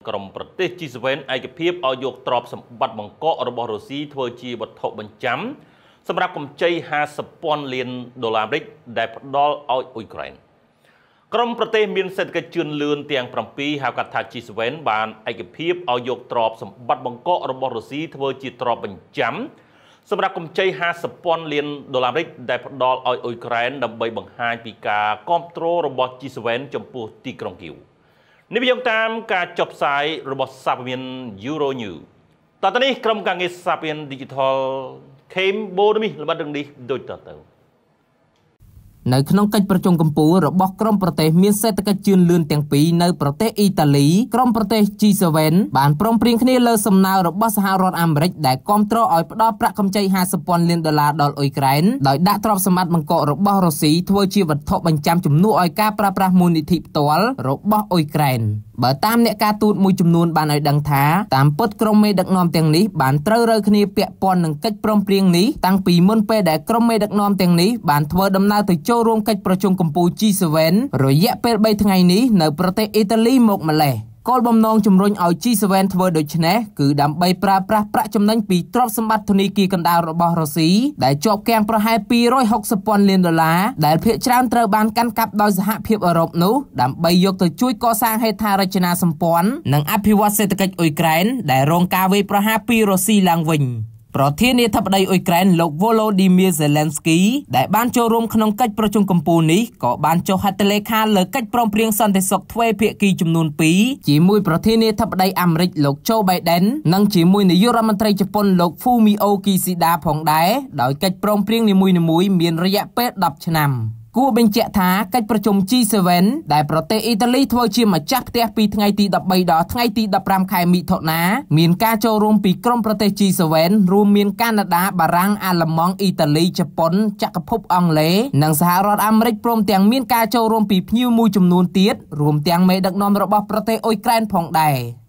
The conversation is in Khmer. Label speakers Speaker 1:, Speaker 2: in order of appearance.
Speaker 1: ក្រុមប្រទេស G7 ឯកភាពឲ្យយកទ្រព្យសម្បត្តិបង្កក់របស់រុស្ស៊ីធ្វើជាវត្ថុបញ្ចាំសម្រាប់កម្ចី 50,000 លានដុល្លារអាមេរិកដែលផ្ដល់ឲ្យអ៊ុយក្រែនក្រុមប្រទេសមានសេដ្ឋកិច្ចជឿនលឿនទាំង 7 ហៅកាត់ថា G7 បានឯកភាពឲ្យយកទ្រព្យសម្បត្តិបង្កក់របស់រុស្ស៊ីធ្វើជាទ្រព្យបញ្ចាំសម្រាប់កម្ចី 50,000 លានដុល្លារអាមេរិកដែលផ្ដល់ឲ្យអ៊ុយក្រែនដើម្បីបង្ហាញពីការគាំទ្ររបស់ G7 ចំពោះទីក្រុងគីវនេះវាតាមការចុះផ្សាយរបស់សារព័ត៌មាន Euronews តទៅនេះក្រុមការងារសារព័ត៌មាន Digital ខេមបូរមីល្បិតរឿងនេះដូចតទៅ
Speaker 2: នៅក្នុងកិច្ចប្រជុំកំពូលរបស់ក្រុមប្រទេសមានសេដ្ឋកិច្ចជឿនលឿនទាំងពីរនៅប្រទេសអ៊ីតាលីក្រុមប្រទេស G7 បានព្រមព្រៀងគ្នាលើសំណើរបស់សហរដ្ឋអាមេរិកដែលគាំទ្រឲ្យផ្ដល់ប្រាក់កម្ចី 50,000 លានដុល្លារដល់អ៊ុយក្រែនដោយដាក់ទ្រព្យសម្បត្តិបង្កក់របស់រុស្ស៊ីធ្វើជាវត្ថុបញ្ចាំជំនួសឲ្យការប្រើប្រាស់មូលនិធិផ្ទាល់របស់អ៊ុយក្រែនបើតាមអ្នកការទូតមួយចំនួនបានឲ្យដឹងថាតាមពិតក្រុមមេដឹកនាំទាំងនេះបានត្រូវរើគ្នាពាក់ព័ន្ធនឹងកិច្ចព្រមព្រៀងនេះតាំងពីមុនពេលដែលក្រុមមេដឹកនាំទាំងនេះបានធ្វើដំណើរទៅចូលរួមកិច្ចប្រជុំកំពូល G7 រយៈពេល3ថ្ងៃនេះនៅប្រទេសអ៊ីតាលីមកម្លេះគោលបំណងជំរុញឲ្យ G7 ធ្វើដូច្នេះគឺដើម្បីប្រើប្រាស់ប្រាក់ចំណេញពីទ្រព្យសម្បត្តិធនាគារកណ្ដាលរបស់រុស្ស៊ីដែលជាប់គាំងប្រហែល 260,000 លានដុល្លារដែលភាគច្រើនត្រូវបានកាន់កាប់ដោយសហភាពអឺរ៉ុបនោះដើម្បីយកទៅជួយកសាងហេដ្ឋារចនាសម្ព័ន្ធនិងអភិវឌ្ឍសេដ្ឋកិច្ចអ៊ុយក្រែនដែលរងការវាយប្រហារពីរុស្ស៊ីឡើងវិញប្រធានាធិបតីអ៊ុយក្រែនលោក Volodymyr Zelensky ដែលបានចូលរួមក្នុងកិច្ចប្រជុំកំពូលនេះក៏បានចុះហត្ថលេខាលើកិច្ចព្រមព្រៀងសន្តិសុខទ្វេភាគីចំនួន2ជាមួយប្រធានាធិបតីអាមេរិកលោក Joe Biden និងជាមួយនាយករដ្ឋមន្ត្រីជប៉ុនលោក Fumio Kishida ផងដែរដោយកិច្ចព្រមព្រៀងនីមួយៗមានរយៈពេល10ឆ្នាំគួរបញ្ជាក់ថាកិច្ចប្រជុំ G7 ដែលប្រទេសអ៊ីតាលីធ្វើជាម្ចាស់ផ្ទះពីថ្ងៃទី13ដល់ថ្ងៃទី15ខែមិថុនាមានការចូលរួមពីក្រុមប្រទេស G7 រួមមានកាណាដាបារាំងអាល្លឺម៉ង់អ៊ីតាលីជប៉ុនចក្រភពអង់គ្លេសនិងសហរដ្ឋអាមេរិកព្រមទាំងមានការចូលរួមពីភ្ញៀវមួយចំនួនទៀតរួមទាំងមេដឹកនាំរបស់ប្រទេសអ៊ុយក្រែនផងដែរ